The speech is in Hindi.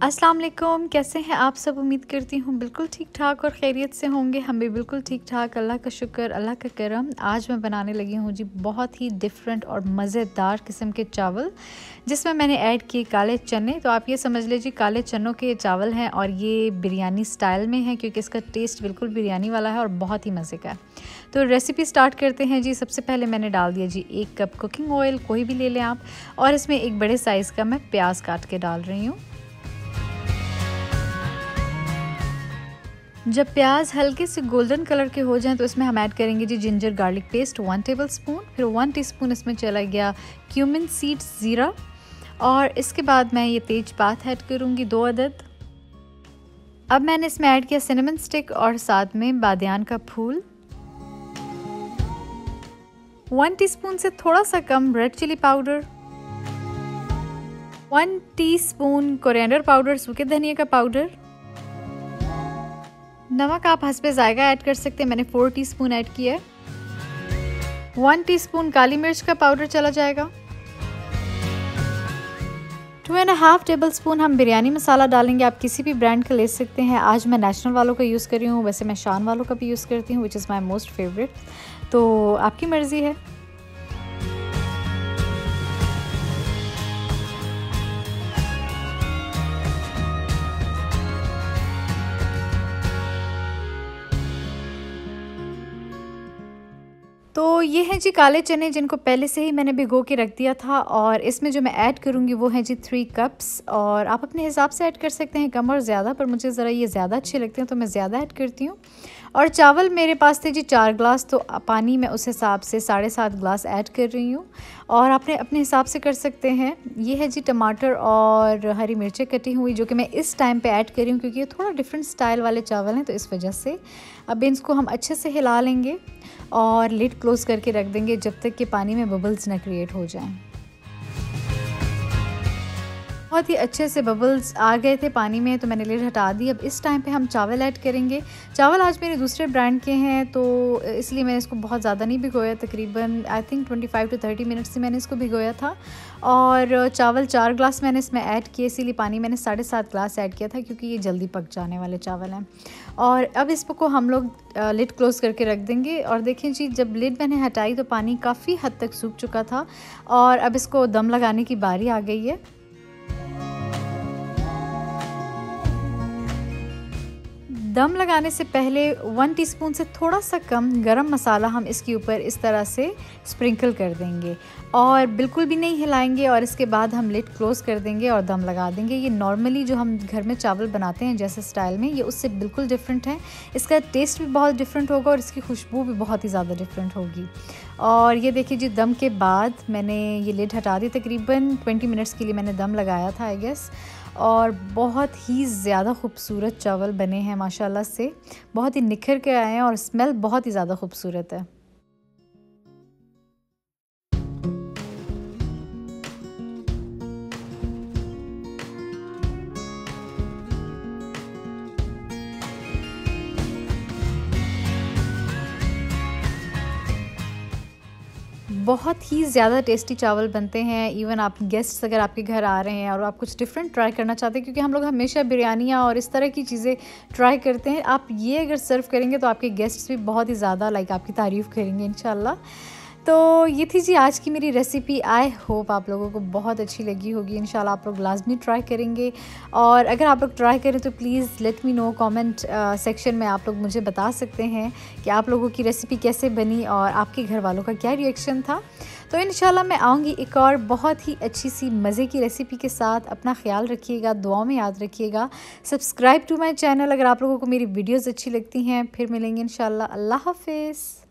अस्सलाम वालेकुम, कैसे हैं आप सब। उम्मीद करती हूँ बिल्कुल ठीक ठाक और खैरियत से होंगे। हम भी बिल्कुल ठीक ठाक, अल्लाह का शुक्र, अल्लाह का करम। आज मैं बनाने लगी हूँ जी बहुत ही डिफरेंट और मज़ेदार किस्म के चावल, जिसमें मैंने ऐड किए काले चने। तो आप ये समझ लीजिए काले चनों के चावल हैं और ये बिरयानी स्टाइल में है, क्योंकि इसका टेस्ट बिल्कुल बिरयानी वाला है और बहुत ही मज़े का है। तो रेसिपी स्टार्ट करते हैं जी। सबसे पहले मैंने डाल दिया जी 1 कप कुकिंग ऑयल, कोई भी ले लें आप, और इसमें एक बड़े साइज़ का मैं प्याज काट के डाल रही हूँ। जब प्याज हल्के से गोल्डन कलर के हो जाएं तो इसमें हम ऐड करेंगे जी जिंजर गार्लिक पेस्ट 1 टेबलस्पून, फिर 1 टीस्पून इसमें चला गया क्यूमिन सीड्स ज़ीरा, और इसके बाद मैं ये तेज़पात ऐड करूँगी 2 अदद। अब मैंने इसमें ऐड किया सिनेमन स्टिक और साथ में बादियान का फूल, 1 टीस्पून से थोड़ा सा कम red chilli powder, 1 teaspoon coriander powder सूखे धनिया का पाउडर, नमक आप हस्बे जायका ऐड कर सकते हैं, मैंने 4 टीस्पून ऐड किया है, 1 टीस्पून काली मिर्च का पाउडर चला जाएगा, 2.5 टेबलस्पून हम बिरयानी मसाला डालेंगे। आप किसी भी ब्रांड का ले सकते हैं। आज मैं नेशनल वालों का यूज़ कर रही हूँ, वैसे मैं शान वालों का भी यूज़ करती हूँ, which is my most favourite, तो आपकी मर्ज़ी है। तो ये हैं जी काले चने, जिनको पहले से ही मैंने भिगो के रख दिया था, और इसमें जो मैं ऐड करूँगी वो है जी 3 कप्स, और आप अपने हिसाब से ऐड कर सकते हैं कम और ज़्यादा, पर मुझे ज़रा ये ज़्यादा अच्छे लगते हैं तो मैं ज़्यादा ऐड करती हूँ। और चावल मेरे पास थे जी 4 ग्लास, तो पानी मैं उस हिसाब से 7.5 ग्लास ऐड कर रही हूँ, और आपने अपने हिसाब से कर सकते हैं। ये है जी टमाटर और हरी मिर्चें कटी हुई, जो कि मैं इस टाइम पे ऐड कर रही हूँ क्योंकि ये थोड़ा डिफरेंट स्टाइल वाले चावल हैं, तो इस वजह से। अब इसको हम अच्छे से हिला लेंगे और लिड क्लोज़ करके रख देंगे जब तक कि पानी में बबल्स ना क्रिएट हो जाएं। बहुत ही अच्छे से बबल्स आ गए थे पानी में, तो मैंने लिड हटा दी। अब इस टाइम पे हम चावल ऐड करेंगे। चावल आज मेरे दूसरे ब्रांड के हैं, तो इसलिए मैंने इसको बहुत ज़्यादा नहीं भिगोया, तकरीबन आई थिंक 25 to 30 मिनट्स से मैंने इसको भिगोया था। और चावल 4 ग्लास मैंने इसमें ऐड किए, इसीलिए पानी मैंने 7.5 ग्लास ऐड किया था, क्योंकि ये जल्दी पक जाने वाले चावल हैं। और अब इसको हम लोग लिड क्लोज़ करके रख देंगे। और देखें जी, जब लिड मैंने हटाई तो पानी काफ़ी हद तक सूख चुका था, और अब इसको दम लगाने की बारी आ गई है। दम लगाने से पहले 1 टीस्पून से थोड़ा सा कम गरम मसाला हम इसके ऊपर इस तरह से स्प्रिंकल कर देंगे, और बिल्कुल भी नहीं हिलाएंगे, और इसके बाद हम लिड क्लोज़ कर देंगे और दम लगा देंगे। ये नॉर्मली जो हम घर में चावल बनाते हैं जैसे स्टाइल में, ये उससे बिल्कुल डिफरेंट है। इसका टेस्ट भी बहुत डिफरेंट होगा और इसकी खुशबू भी बहुत ही ज़्यादा डिफरेंट होगी। और ये देखिए जी, दम के बाद मैंने ये लिड हटा दी। तकरीबन 20 मिनट्स के लिए मैंने दम लगाया था आई गेस, और बहुत ही ज़्यादा खूबसूरत चावल बने हैं माशाल्लाह से, बहुत ही निखर के आए हैं, और स्मेल बहुत ही ज़्यादा खूबसूरत है। बहुत ही ज़्यादा टेस्टी चावल बनते हैं। इवन आप गेस्ट्स अगर आपके घर आ रहे हैं और आप कुछ डिफरेंट ट्राई करना चाहते हैं, क्योंकि हम लोग हमेशा बिरयानियाँ और इस तरह की चीज़ें ट्राई करते हैं, आप ये अगर सर्व करेंगे तो आपके गेस्ट्स भी बहुत ही ज़्यादा आपकी तारीफ़ करेंगे इंशाल्लाह। तो ये थी जी आज की मेरी रेसिपी। आई होप आप लोगों को बहुत अच्छी लगी होगी। इंशाल्लाह आप लोग लाजमी ट्राई करेंगे, और अगर आप लोग ट्राई करें तो please let me know. Comment section में आप लोग मुझे बता सकते हैं कि आप लोगों की रेसिपी कैसे बनी और आपके घर वालों का क्या रिएक्शन था। तो इंशाल्लाह मैं आऊँगी एक और बहुत ही अच्छी सी मज़े की रेसिपी के साथ। अपना ख्याल रखिएगा, दुआओं में याद रखिएगा। सब्सक्राइब टू माई चैनल अगर आप लोगों को मेरी वीडियोज़ अच्छी लगती हैं। फिर मिलेंगे इंशाल्लाह। अल्लाह हाफिज़।